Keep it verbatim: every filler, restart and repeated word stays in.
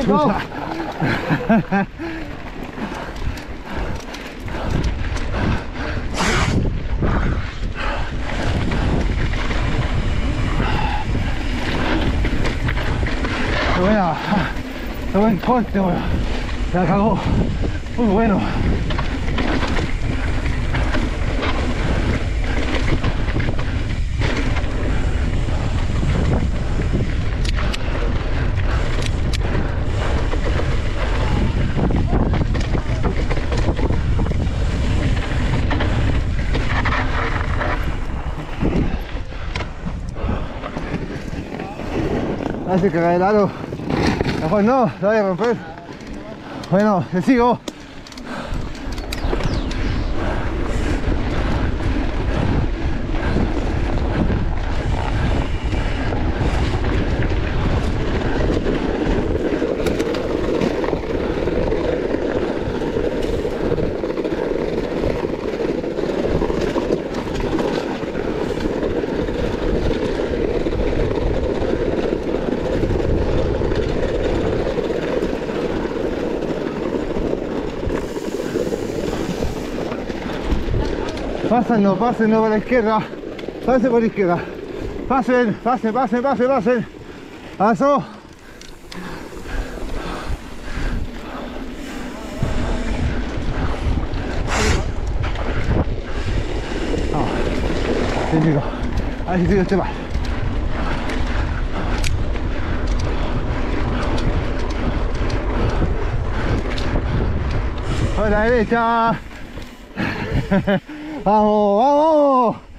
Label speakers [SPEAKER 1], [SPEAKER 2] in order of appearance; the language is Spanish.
[SPEAKER 1] No. Qué buena, qué buen corte, weón. Se la cagó. Muy bueno. Hace cagar el aro. Mejor no, lo voy a romper. Bueno, le sigo. Pasen, no, pasen, no, por la izquierda. Pasen por la izquierda. Pasen, pasen, pasen, pasen, pasen. Paso. Ah, típico. A ver si sigo este mal. Por la derecha. Vamos, vamos.